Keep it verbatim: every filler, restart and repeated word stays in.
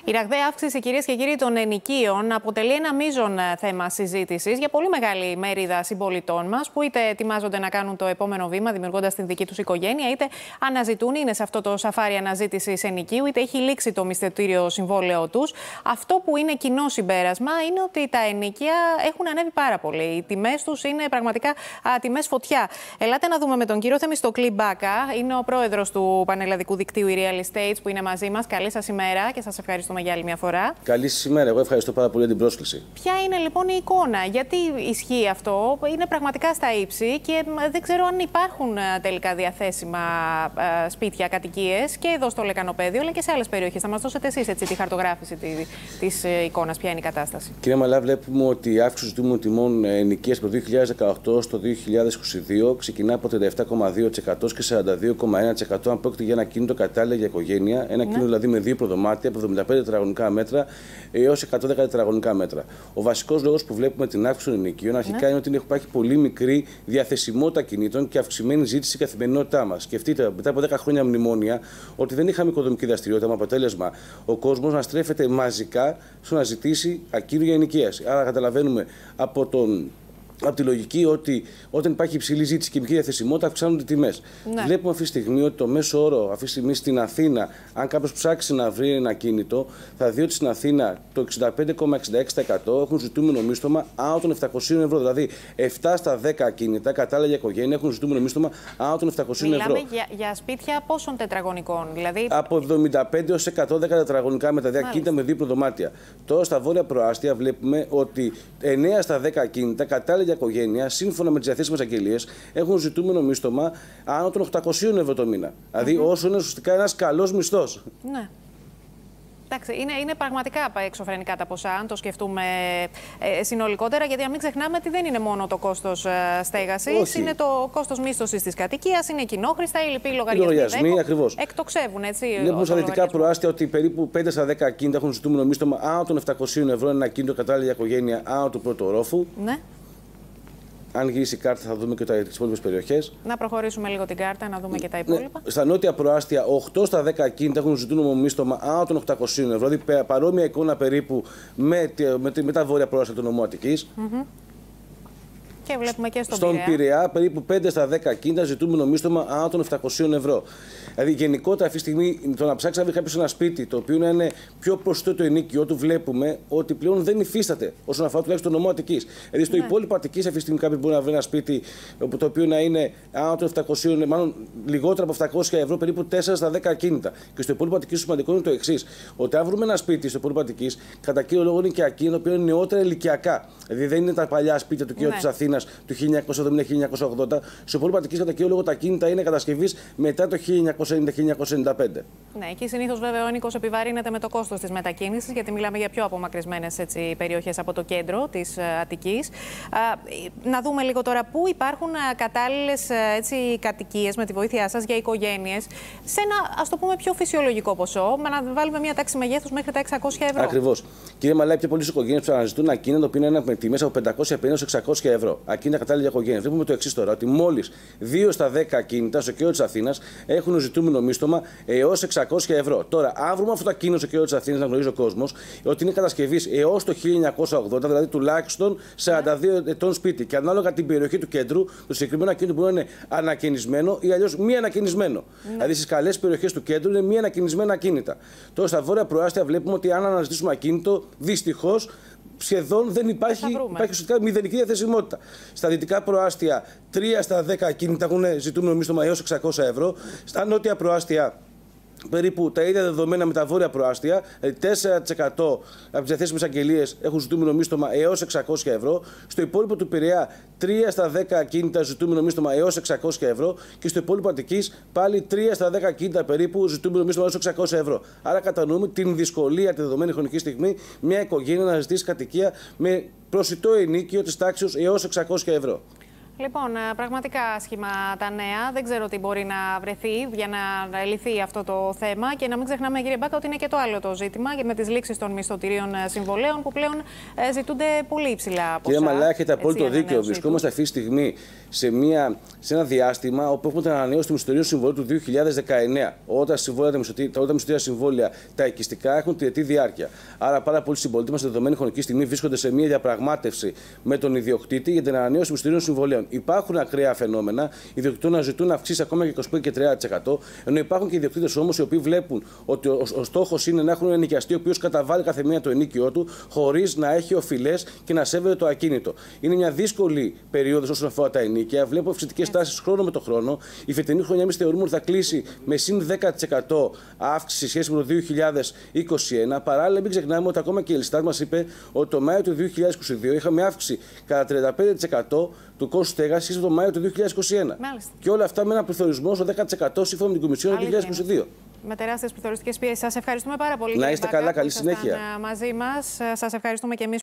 Η ραγδαία αύξηση, κυρίες και κύριοι, των ενοικίων αποτελεί ένα μείζον θέμα συζήτησης για πολύ μεγάλη μερίδα συμπολιτών μας, που είτε ετοιμάζονται να κάνουν το επόμενο βήμα, δημιουργώντας την δική τους οικογένεια, είτε αναζητούν, είναι σε αυτό το σαφάρι αναζήτησης ενοικίου, είτε έχει λήξει το μισθωτήριο συμβόλαιό τους. Αυτό που είναι κοινό συμπέρασμα είναι ότι τα ενοίκια έχουν ανέβει πάρα πολύ. Οι τιμές τους είναι πραγματικά τιμές φωτιά. Ελάτε να δούμε με τον κύριο Θεμιστοκλή Μπάκα. Είναι ο πρόεδρος του Πανελλαδικού Δικτύου η Real Estates που είναι μαζί μας. Καλή σας ημέρα και σας ευχαριστούμε για άλλη μια φορά. Καλή σας ημέρα. Εγώ ευχαριστώ πάρα πολύ για την πρόσκληση. Ποια είναι λοιπόν η εικόνα, γιατί ισχύει αυτό, είναι πραγματικά στα ύψη και δεν ξέρω αν υπάρχουν τελικά διαθέσιμα σπίτια, κατοικίες και εδώ στο Λεκανοπέδιο, αλλά και σε άλλες περιοχές. Θα μας δώσετε εσείς έτσι τη χαρτογράφηση της εικόνας, ποια είναι η κατάσταση. Κύριε Μαλά, βλέπουμε ότι η αύξηση του τιμών ενοικίας από το δύο χιλιάδες δεκαοκτώ στο δύο χιλιάδες είκοσι δύο ξεκινά από τριάντα επτά κόμμα δύο τοις εκατό και σαράντα δύο κόμμα ένα τοις εκατό αν πρόκειται για ένα κίνητο κατάλληλο για οικογένεια. Ένα ναι. κίνητο δηλαδή με δύο προδωμάτια από εβδομήντα πέντε τετραγωνικά μέτρα έως εκατόν δέκα τετραγωνικά μέτρα. Ο βασικός λόγος που βλέπουμε την αύξηση των ενοικίων αρχικά ναι. είναι ότι υπάρχει πολύ μικρή διαθεσιμότητα κινήτων και αυξημένη ζήτηση στην καθημερινότητά μας. Σκεφτείτε μετά από δέκα χρόνια μνημόνια ότι δεν είχαμε οικοδομική δραστηριότητα με αποτέλεσμα ο κόσμος να στρέφεται μαζικά στο να ζητήσει ακίνητο για ενοικίαση. Άρα καταλαβαίνουμε από τον. Από τη λογική ότι όταν υπάρχει υψηλή ζήτηση και μικρή διαθεσιμότητα, αυξάνονται οι τιμές. Ναι. Βλέπουμε αυτή τη στιγμή ότι το μέσο όρο αυτή τη στιγμή στην Αθήνα, αν κάποιος ψάξει να βρει ένα ακίνητο, θα δει ότι στην Αθήνα το εξήντα πέντε κόμμα εξήντα έξι τοις εκατό έχουν ζητούμενο μίσθωμα άνω των επτακοσίων ευρώ. Δηλαδή, επτά στα δέκα ακίνητα κατάλληλα για οικογένεια έχουν ζητούμενο μίσθωμα άνω των επτακοσίων ευρώ. Μιλάμε για, για σπίτια πόσων τετραγωνικών, δηλαδή. Από εβδομήντα πέντε έως εκατόν δέκα τετραγωνικά με τα δύο ακίνητα με δύο προδωμάτια. Τώρα στα βόρεια προάστια βλέπουμε ότι εννέα στα δέκα ακίνητα κατάλληλα για οικογένεια, σύμφωνα με τις διαθέσιμες αγγελίες, έχουν ζητούμενο μίσθωμα άνω των οκτακοσίων ευρώ το μήνα. Δηλαδή, mm-hmm. όσο είναι ουσιαστικά ένας καλός μισθός. Ναι. Εντάξει, είναι, είναι πραγματικά εξωφρενικά τα ποσά, αν το σκεφτούμε ε, συνολικότερα, γιατί να μην ξεχνάμε ότι δεν είναι μόνο το κόστος ε, στέγασης, είναι το κόστος μίσθωσης της κατοικίας, είναι κοινόχρηστα, οι λοιποί λογαριασμοί. Ακριβώς. Εκτοξεύουν, έτσι. Βλέπουμε στα δυτικά προάστια ότι περίπου πέντε στα δέκα ακίνητα έχουν ζητούμενο μίσθωμα άνω των επτακοσίων ευρώ, ένα ακίνητο κατάλληλο για οικογένεια άνω του πρώτου ορόφου. Ναι. Αν γυρίσει η κάρτα, θα δούμε και τις υπόλοιπες περιοχές. Να προχωρήσουμε λίγο την κάρτα, να δούμε και τα υπόλοιπα. Ναι. Στα νότια προάστια, οκτώ στα δέκα ακίνητα έχουν ζητούμενο μίσθωμα άνω των οκτακοσίων ευρώ. Δηλαδή, παρόμοια εικόνα περίπου με, με, με τα βόρεια προάστια του νομού Αττικής. Mm-hmm. Και βλέπουμε και στον, στον Πειραιά. Πειραιά, περίπου πέντε στα δέκα ακίνητα ζητούμενο μίσθωμα άνω των επτακοσίων ευρώ. Δηλαδή, γενικότερα αυτή τη στιγμή, το να ψάξει να βρει κάποιο ένα σπίτι το οποίο να είναι πιο προσιτό το ενοίκιο του, βλέπουμε ότι πλέον δεν υφίσταται όσον αφορά τουλάχιστον το νομό Αττικής. Δηλαδή, στο ναι. υπόλοιπο Αττικής, αυτή τη στιγμή κάποιο μπορεί να βρει ένα σπίτι το οποίο να είναι άνω των επτακοσίων, μάλλον λιγότερο από επτακόσια ευρώ, περίπου τέσσερα στα δέκα ακίνητα. Και στο υπόλοιπο Αττικής, το σημαντικό είναι το εξής: ότι αν βρούμε ένα σπίτι στο υπόλοιπο Αττικής, κατά κύριο λόγο είναι και ακίνητα το οποίο είναι νεότερα ηλικιακά. Δηλαδή, δεν είναι τα παλιά σπίτια του κ. ναι. της Αθήνας του χίλια εννιακόσια εβδομήντα με χίλια εννιακόσια ογδόντα. Στο υπόλοιπο Αττικής, κατά κύριο λόγο, τα ακίνητα είναι κατασκευής μετά το χίλια εννιακόσια ενενήντα με χίλια εννιακόσια ενενήντα πέντε. Ναι, εκεί συνήθως βέβαια ο ενοίκος επιβαρύνεται με το κόστος της μετακίνησης, γιατί μιλάμε για πιο απομακρυσμένες έτσι, περιοχές από το κέντρο της Αττικής. Α, να δούμε λίγο τώρα πού υπάρχουν κατάλληλες κατοικίες με τη βοήθειά σας για οικογένειες σε ένα, ας το πούμε, πιο φυσιολογικό ποσό, με να βάλουμε μια τάξη μεγέθους μέχρι τα εξακόσια ευρώ. Ακριβώς. Κύριε Μαλάη, πιο πολλές οικογένειες που αναζητούν ακίνητα το οποίο είναι με τιμές από πεντακόσια πενήντα έως εξακόσια ευρώ. Ακίνητα κατάλληλα για οικογένειες. Βλέπουμε το εξής τώρα: ότι μόλις δύο στα δέκα ακίνητα στο κέντρο της Αθήνας έχουν ζητούμενο μίσθωμα έως εξακόσια ευρώ. Τώρα, αν βρούμε αυτό το ακίνητο στο κέντρο της Αθήνας, να γνωρίζει ο κόσμος ότι είναι κατασκευής έως το χίλια εννιακόσια ογδόντα, δηλαδή τουλάχιστον σαράντα δύο ετών σπίτι. Και ανάλογα την περιοχή του κέντρου, το συγκεκριμένο ακίνητο μπορεί να είναι ανακαινισμένο ή αλλιώς μη ανακαινισμένο. Mm. Δηλαδή, στις καλές περιοχές του κέντρου είναι μη ανακαινισμένα ακίνητα. Τώρα, στα βόρεια προάστια βλέπουμε ότι αν αναζητήσουμε ακίνητο, δυστυχώς σχεδόν δεν υπάρχει, υπάρχει ουσιαστικά μηδενική διαθεσιμότητα. Στα δυτικά προάστια, τρία στα δέκα ακίνητα έχουν ζητούμενο μίσθωμα έως εξακόσια ευρώ. Στα νότια προάστια, περίπου τα ίδια δεδομένα με τα βόρεια προάστια, δηλαδή τέσσερα τοις εκατό από τις διαθέσιμες αγγελίες έχουν ζητούμενο μίσθωμα έως εξακόσια ευρώ. Στο υπόλοιπο του Πειραιά, τρία στα δέκα ακίνητα ζητούμενο μίσθωμα έως εξακόσια ευρώ. Και στο υπόλοιπο Αττικής, πάλι τρία στα δέκα ακίνητα περίπου ζητούμενο μίσθωμα έως εξακόσια ευρώ. Άρα κατανοούμε την δυσκολία τη δεδομένη χρονική στιγμή μια οικογένεια να ζητήσει κατοικία με προσιτό ενίκιο της τάξης έως εξακόσια ευρώ. Λοιπόν, πραγματικά άσχημα τα νέα. Δεν ξέρω τι μπορεί να βρεθεί για να λυθεί αυτό το θέμα. Και να μην ξεχνάμε, κύριε Μπάκα, ότι είναι και το άλλο το ζήτημα με τις λήξεις των μισθωτηρίων συμβολέων που πλέον ζητούνται πολύ υψηλά ποσά. Κύριε Μαλά, έχετε απόλυτο δίκαιο. Βρισκόμαστε αυτή τη στιγμή σε, μια, σε ένα διάστημα όπου έχουμε την ανανέωση του μισθωτηρίου συμβολέου του δύο χιλιάδες δεκαεννέα. Όταν τα μισθωτήρια συμβόλαια, τα οικιστικά, έχουν τριετή διάρκεια. Άρα, πάρα πολλοί συμπολίτες μας, σε δεδομένη χρονική στιγμή, βρίσκονται σε μια διαπραγμάτευση με τον ιδιοκτήτη για την ανανέωση του μισθωτηρίων συμβολέων. Υπάρχουν ακραία φαινόμενα, οι ιδιοκτήτες να ζητούν αυξήσει ακόμα και είκοσι πέντε και τριάντα τοις εκατό, ενώ υπάρχουν και ιδιοκτήτες όμως οι οποίοι βλέπουν ότι ο, ο στόχος είναι να έχουν ένα ενοικιαστή ο οποίος καταβάλει κάθε μήνα το ενίκιο του, χωρίς να έχει οφειλές και να σέβεται το ακίνητο. Είναι μια δύσκολη περίοδος όσον αφορά τα ενίκια. Βλέπω αυξητικές τάσεις χρόνο με το χρόνο. Η φετινή χρονιά εμείς θεωρούμε ότι θα κλείσει με συν δέκα τοις εκατό αύξηση σχέση με το δύο χιλιάδες είκοσι ένα. Παράλληλα, μην ξεχνάμε ότι ακόμα και η Ελστάτ μας είπε ότι το Μάιο του δύο χιλιάδες είκοσι δύο είχαμε αύξηση κατά τριάντα πέντε τοις εκατό του κόστου στέγασης σχέση με το Μάιο του δύο χιλιάδες είκοσι ένα. Μάλιστα. Και όλα αυτά με ένα πληθωρισμό στο δέκα τοις εκατό σύμφωνα με την Κομισιόν του δύο χιλιάδες είκοσι δύο. Με τεράστιες πληθωριστικές πιέσεις. Σας ευχαριστούμε πάρα πολύ. Να είστε καλά, καλή συνέχεια. Μαζί μας. Σας ευχαριστούμε και εμείς.